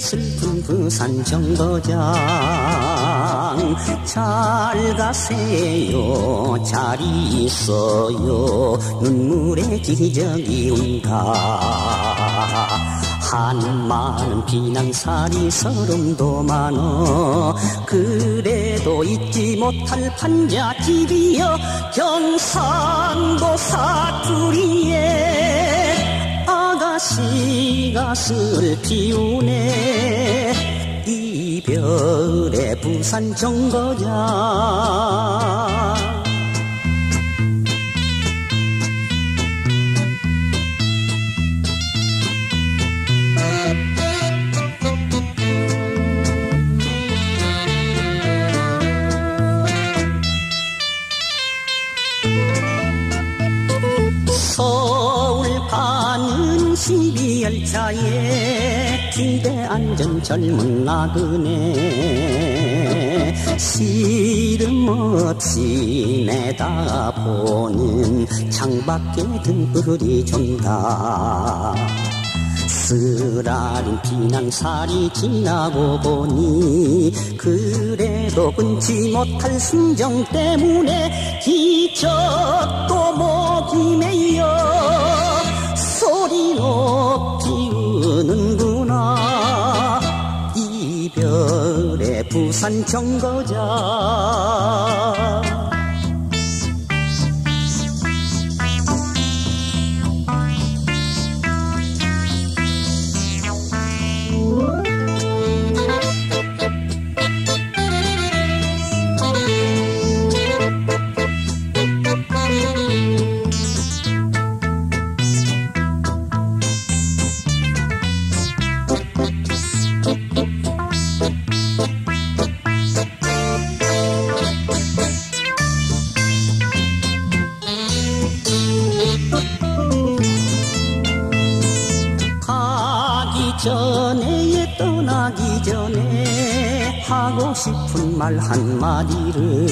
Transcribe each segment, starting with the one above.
슬픈 부산 정거장 잘 가세요 잘 있어요 눈물의 기적이 온다 한마는 비난살이 서름도 많어 그래도 잊지 못할 판잣집이여 경상도 사투리에 아가씨가 슬피우네 이별의 부산 정거장 서울 가는 신비열차에 기대 앉은 젊은 나그네 시름 없이 내다보는 창밖에 등불이 존다 쓰라린 피난살이 지나고 보니 그래도 끊지 못할 순정 때문에 기적도 목이 메여 소리 높이 우는구나 이별의 부산 정거장 전에 떠나기 전에 하고 싶은 말 한마디를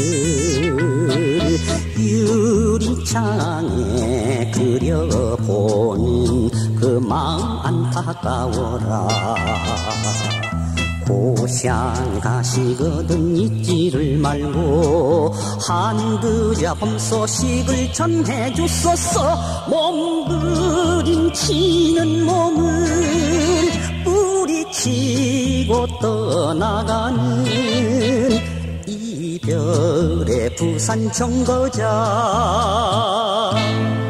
유리창에 그려보는 그 마음 안타까워라 고향 가시거든 잊지를 말고 한두자 봄 소식을 전해주소서 몸부림치는 몸을 뿌리치고 떠나가는 이별의 부산 정거장